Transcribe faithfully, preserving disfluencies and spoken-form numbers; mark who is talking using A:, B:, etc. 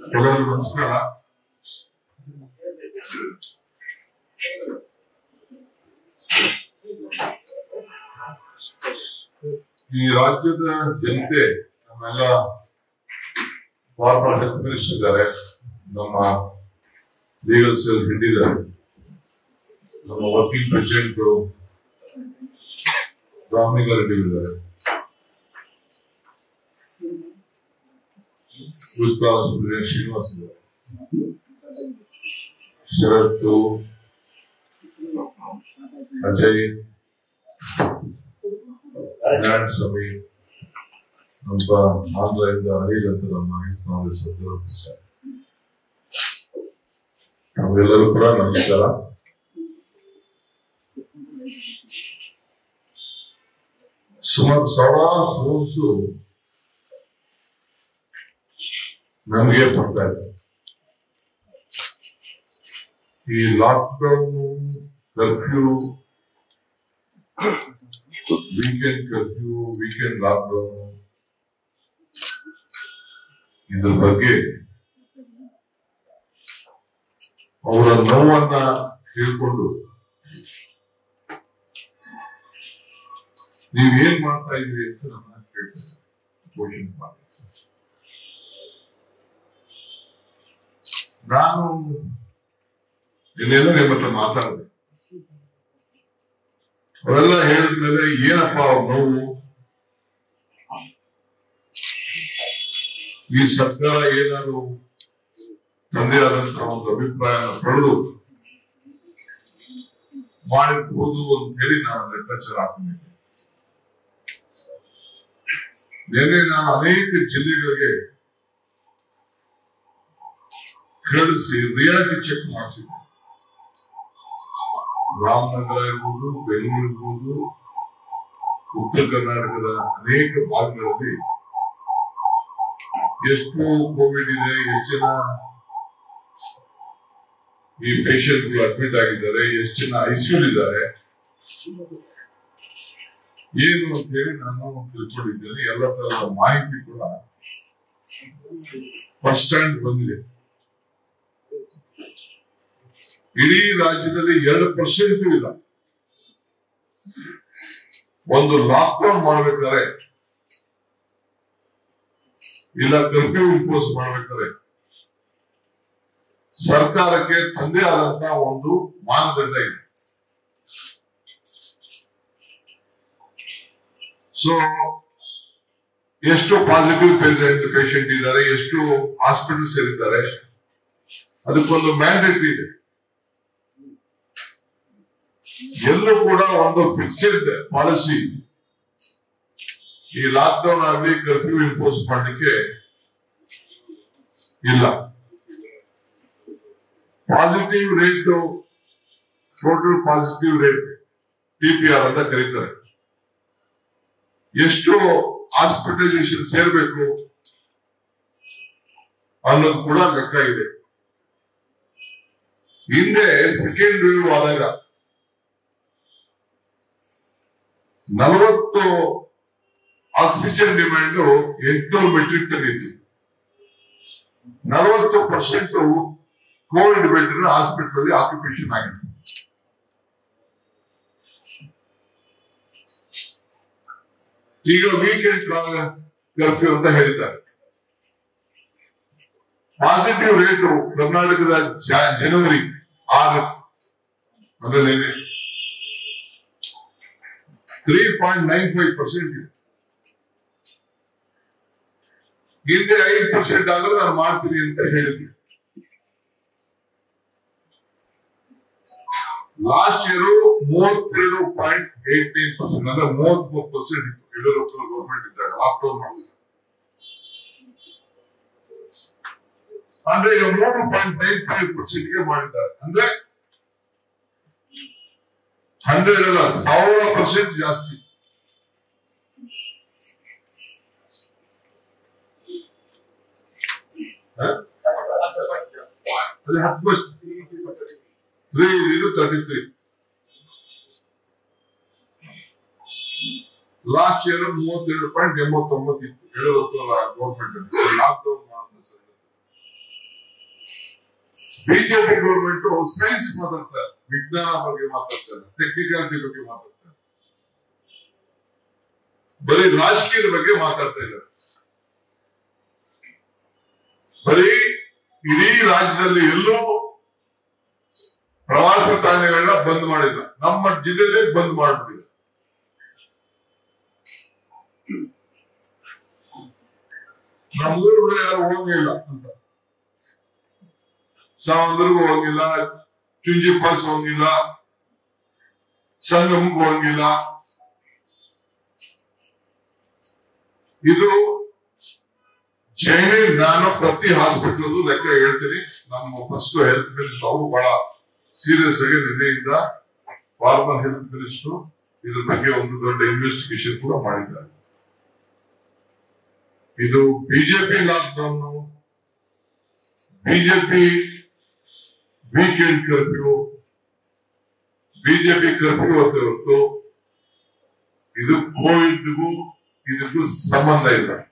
A: ಎಲ್ಲರಿಗೂ ನಮಸ್ಕಾರ. ಈ ರಾಜ್ಯದ ಜನತೆ ನಮ್ಮೆಲ್ಲ ಫಾರ್ಮರ್ ಹೆಲ್ತ್ ಮಿನಿಸ್ಟರ್ ಇದ್ದಾರೆ, ನಮ್ಮ ಲೀಗಲ್ ಸೆಲ್ ಹಿಡಿದ್ದಾರೆ, ನಮ್ಮ ವರ್ಕಿಂಗ್ ಪ್ರೆಸಿಡೆಂಟ್ ರಾಮಲಿಂಗಾರೆಡ್ಡಿ ಇದ್ದಾರೆ, ಶ್ರೀನಿವಾಸ್ ಇದ್ದಾರೆ, ಶರತ್, ಅಜಯ್, ನಾರಾಯಣಸ್ವಾಮಿ, ನಮ್ಮ ಆಂಧ್ರದಿಂದ ಅನಿಲ್ ಅಂತ ನಮ್ಮ ಕಾಂಗ್ರೆಸ್ ನಮಗೆಲ್ಲರೂ ಕೂಡ ನಮಸ್ಕಾರ. ಸುಮಾರು ಸಾವಿರಾರು ಫೋನ್ಸ್ ನಮಗೆ ಬರ್ತಾ ಇದೆ. ಈ lockdown, curfew, weekend curfew, weekend lockdown, ಇದ್ರ ಬಗ್ಗೆ ಅವರ ನೋವನ್ನ ಕೇಳ್ಕೊಂಡು ನೀವೇನ್ ಮಾಡ್ತಾ ಇದ್ರಿ ಅಂತ ನಮ್ಮನ್ನ ಕೇಳ್ತಾರೆ, ಕ್ವಶನ್ ಮಾಡಿ. ನಾನು ಇನ್ನೆಲ್ಲ ನಿಮ್ಮ ಹತ್ರ ಮಾತಾಡಿದೆ. ಅವರೆಲ್ಲ ಹೇಳಿದ್ಮೇಲೆ ಏನಪ್ಪ ಅವ್ರ ನೋವು, ಈ ಸರ್ಕಾರ ಏನಾದ್ರು ತಂದೆ ಆದಂತಹ ಒಂದು ಅಭಿಪ್ರಾಯ ಪಡೆದು ಮಾಡಿರ್ಬೋದು ಅಂತ ಹೇಳಿ ನಾನು ಲೆಕ್ಕಾಚಾರ ಹಾಕೊಂಡಿದ್ದೆ. ನಿನ್ನೆ ನಾನು ಅನೇಕ ಜಿಲ್ಲೆಗಳಿಗೆ ಕಳಿಸಿ ರಿಯಾಲಿಟಿ ಚೆಕ್ ಮಾಡಿಸಿದ್ದೆ. ರಾಮನಗರ ಇರ್ಬೋದು, ಬೆಂಗಳೂರು ಇರ್ಬೋದು, ಉತ್ತರ ಕರ್ನಾಟಕದ ಅನೇಕ ಭಾಗಗಳಲ್ಲಿ ಎಷ್ಟು ಕೋವಿಡ್ ಇದೆ, ಎಷ್ಟು ಜನ ಈ ಪೇಷಂಟ್ಗಳು ಅಡ್ಮಿಟ್ ಆಗಿದ್ದಾರೆ, ಎಷ್ಟು ಜನ ಐಸಿಯು ಇದ್ದಾರೆ, ಏನು ಅಂತ ಹೇಳಿ ನಾನು ತಿಳ್ಕೊಂಡಿದ್ದೇನೆ. ಎಲ್ಲ ತರದ ಮಾಹಿತಿ ಕೂಡ ಫಸ್ಟ್ ಸ್ಟ್ಯಾಂಡ್ ಬಂದಿದೆ. ಇಡೀ ರಾಜ್ಯದಲ್ಲಿ ಎರಡು ಪರ್ಸೆಂಟ್ ಇಲ್ಲ. ಒಂದು ಲಾಕ್ಡೌನ್ ಮಾಡ್ಬೇಕಾದ್ರೆ, ಇಲ್ಲ ಕರ್ಫ್ಯೂ ಇಂಪೋಸ್ ಮಾಡ್ಬೇಕಾದ್ರೆ ಸರ್ಕಾರಕ್ಕೆ ತಂದೆ ಆದಂತಹ ಒಂದು ಮಾನದಂಡ ಇದೆ. ಸೊ ಎಷ್ಟು ಪಾಸಿಟಿವ್ ಪೇಷಂಟ್ ಪೇಷಂಟ್ ಇದ್ದಾರೆ, ಎಷ್ಟು ಹಾಸ್ಪಿಟಲ್ ಸೇರಿದ್ದಾರೆ, ಅದಕ್ಕೊಂದು ಮ್ಯಾಂಡೇಟ್ ಇದೆ. ಎಲ್ಲೂ ಕೂಡ ಒಂದು ಫಿಕ್ಸೆಡ್ ಪಾಲಿಸಿ ಈ ಲಾಕ್ಡೌನ್ ಆಗಲಿ ಕರ್ಫ್ಯೂ ಇಂಪೋಸ್ ಮಾಡಲಿಕ್ಕೆ ಇಲ್ಲ. Positive rate, total positive rate T P R ಅಂತ ಕರೀತಾರೆ. ಎಷ್ಟು ಹಾಸ್ಪಿಟಲೈಸೇಷನ್ ಸೇರ್ಬೇಕು ಅನ್ನೋದು ಕೂಡ ಲೆಕ್ಕ ಇದೆ. ಹಿಂದೆ ಸೆಕೆಂಡ್ ವೇವ್ ಆದಾಗ ನಲವತ್ತು ಆಕ್ಸಿಜನ್ ಡಿಮ್ಯಾಂಡ್ ಎಂಟುನೂರು ಮೆಟ್ರಿಕ್ ಟನ್ ಇತ್ತು. ನಲವತ್ತು percent Covid bed hospital occupation ಆಗಿದೆ. ಈಗ ವೀಕೆಂಡ್ ಕರ್ಫ್ಯೂ ಅಂತ ಹೇಳಿದ್ದಾರೆ. ಪಾಸಿಟಿವ್ ರೇಟ್ ಕರ್ನಾಟಕದ ಜನವರಿ ಆರು ಅಂದ್ರೆ three point nine five percent ಇದೆ. ಹಿಂದೆ ಐದು ಪರ್ಸೆಂಟ್ ಆದ್ರೆ ನಾನು ಮಾಡ್ತೀನಿ ಅಂತ ಹೇಳಿದ್ವಿ. ಲಾಸ್ಟ್ ಇಯರ್ ಮೂವತ್ತೆರಡು ಪಾಯಿಂಟ್ ಏಟ್ ನೈನ್ ಪರ್ಸೆಂಟ್ ಅಂದ್ರೆ ಮೂವತ್ತ್ ಮೂರು ಪರ್ಸೆಂಟ್ ಇತ್ತು ಯಡಿಯೂರಪ್ಪ ಗೌರ್ಮೆಂಟ್ ಇದ್ದಾಗ ಲಾಕ್ಡೌನ್ ಮಾಡಿದ್ರು. ಅಂದ್ರೆ ಈಗ ಮೂರು ಪಾಯಿಂಟ್ ನೈನ್ ಫೈವ್ ಪರ್ಸೆಂಟ್ ಗೆ ಮಾಡಿದ್ದಾರೆ. ಅಂದ್ರೆ ಹಂಡ್ರೆಡ್ ಅಲ್ಲ, ಸಾವಿರ ಪರ್ಸೆಂಟ್ ಜಾಸ್ತಿ. ಅದೇ ಹತ್ತು ಪರ್ಸೆಂಟ್ ತ್ರೀ ಇದು ತರ್ಟಿ ತ್ರೀ. ಲಾಸ್ಟ್ ಇಯರ್ ಮೂವತ್ತೆರಡು ಪಾಯಿಂಟ್ ಎಂಬತ್ತೊಂಬತ್ತು ಇತ್ತು ಯಡಿಯೂರಪ್ಪ ಗೌರ್ಮೆಂಟ್ ಲಾಕ್ಡೌನ್ ಮಾಡಿದ ಸಂದರ್ಭ. ಬಿಜೆಪಿ ಗೌರ್ಮೆಂಟ್ ಸೈನ್ಸ್ ಮಾತಾಡ್ತಾರೆ, ವಿಜ್ಞಾನ ಬಗ್ಗೆ ಮಾತಾಡ್ತಾರೆ, ಟೆಕ್ನಿಕಾಲಿಟಿ ಬಗ್ಗೆ ಮಾತಾಡ್ತಾರೆ, ಬರೀ ರಾಜಕೀಯದ ಬಗ್ಗೆ ಮಾತಾಡ್ತಾ ಇದ್ದಾರೆ. ಬರೀ ಇಡೀ ರಾಜ್ಯದಲ್ಲಿ ಎಲ್ಲೂ ಪ್ರವಾಸ ತಾಣಗಳನ್ನ ಬಂದ್ ಮಾಡಿಲ್ಲ, ನಮ್ಮ ಜಿಲ್ಲೆಯಲ್ಲೇ ಬಂದ್ ಮಾಡ್ಬಿಟ್ಟಿದೆ. ನಮ್ಮೂರು ಯಾರು ಹೋಗಿಲ್ಲ ಅಂತ, ಸಾವಂದ್ರಿಗೂ ಹೋಗಿಲ್ಲ, ಚುಂಜಿ ಪಾಸ್ ಹೋಗಿಲ್ಲ, ಸಂಗಮಕ್ಕೂ ಹೋಗಿಲ್ಲ. ಇದು ಜೈನಿ ನಾನು ಪ್ರತಿ ಹಾಸ್ಪಿಟಲ್ ಲೆಕ್ಕ ಹೇಳ್ತೀನಿ. ನಮ್ಮ ಫಸ್ಟ್ ಹೆಲ್ತ್ ಮಿನಿಸ್ಟರ್ ಅವರು ಬಹಳ ಸೀರಿಯಸ್ ಆಗಿ ನಿನ್ನೆಯಿಂದ ಫಾರ್ಮರ್ ಹೆಲ್ತ್ ಮಿನಿಸ್ಟರ್ ಇದ್ರ ಬಗ್ಗೆ ಒಂದು ದೊಡ್ಡ ಇನ್ವೆಸ್ಟಿಗೇಷನ್ ಕೂಡ ಮಾಡಿದ್ದಾರೆ. ಇದು BJP lockdown, BJP weekend curfew, BJP curfew ಅಂತ ಹೊರತು ಇದು ಕೋವಿಡ್ಗೂ ಇದಕ್ಕೂ ಸಂಬಂಧ ಇಲ್ಲ.